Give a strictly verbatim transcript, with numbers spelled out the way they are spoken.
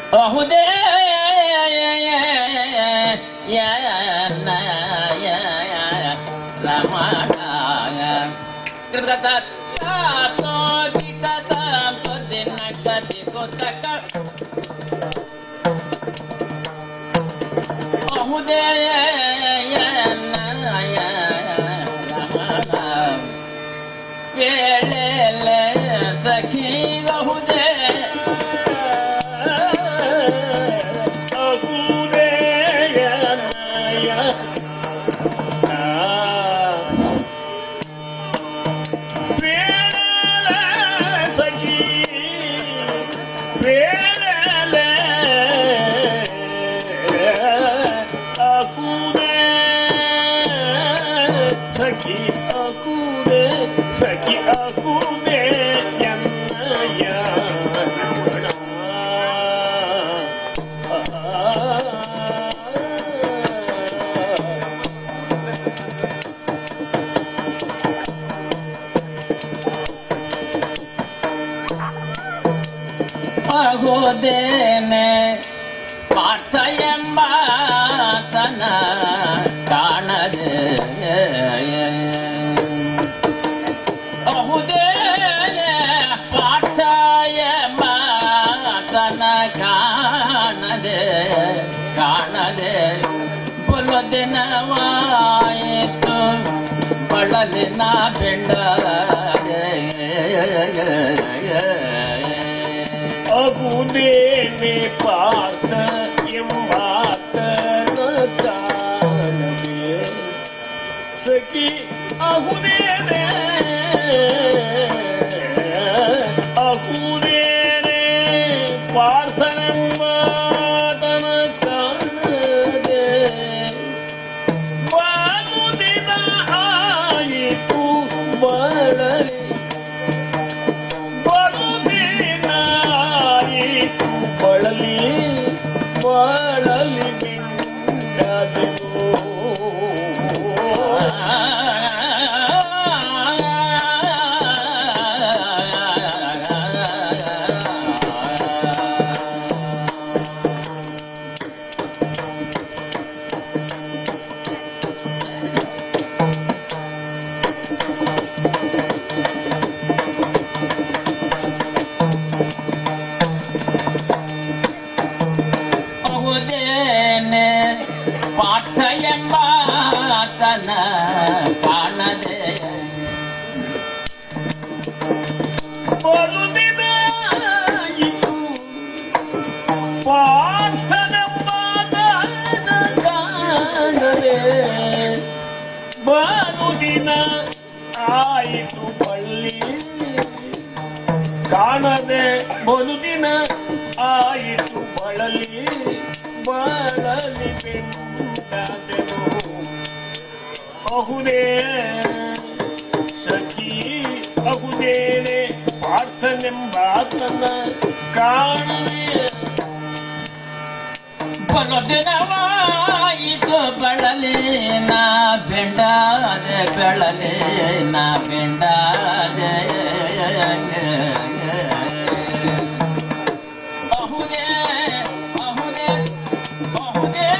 ಅಹುದೇ ರಮಣ ಕೃತ ಅಹುದೇ ವೇಳೆ ಸಖಿ ಅಹುದೇ Saki akure, saki akure, yanaya. ಆಗೋದೇನೆ Partha ಎಂಬ ತನ ಕಾಣದೆ ಅಹುದೇನೆ ಪಾರ್ಥ ಎಂಬ ತನ ಕಾಣದೆ ಕಾಣದೆ ಬಲು ದಿನವಾಯಿತು ಬಳಲಿನ ಬೆಂಡದೆ ಅಗುದೇನೆ ಪಾರ್ಥ ಎಂಬಾತನ ಕಾಣದೆ ಸಖಿ ಅಗುದೇನೆ ಅಗುದೇನೆ ಪಾರ್ಥನೆಂಬಾತನ ಕಾಣದೆ ಬಾಲು ದಿನ ಆಯಿತು ಬಳಲಿ ಬಳಲಿ ಬಳಲಿ ಬಿಂಡದೆನು ಪಾಠ ಎಂಬ ತನ ಕಾಣದೆ ಬಲು ದಿನ ಇತ್ತು ಪಾರ್ಥನೆಂಬ ತನ ಕಾಣದೆ ಬಲು ದಿನ ಆಯಿತು ಬಳ್ಳಿ ಕಾಣದೆ ಬಲು ದಿನ ಆಯಿತು ಬಳಲಿ ಬಳಲಿ ಬೆಂಡದೆನು ಅಹುದೇ ಸಖಿ ಅಹುದೇನೆ ಪಾರ್ಥನೆಂಬಾತನ ಕಾಣದೆ ಬಲು ದಿನವಾಯಿತು ಬಳಲಿ ನಾ ಬೆಂಡಾದೆ ಬೆಳಲಿ ನಾ ಬೆಂಡಾದೆ ಅಹುದೇ ಅಹುದೇ ಅಹುದೇ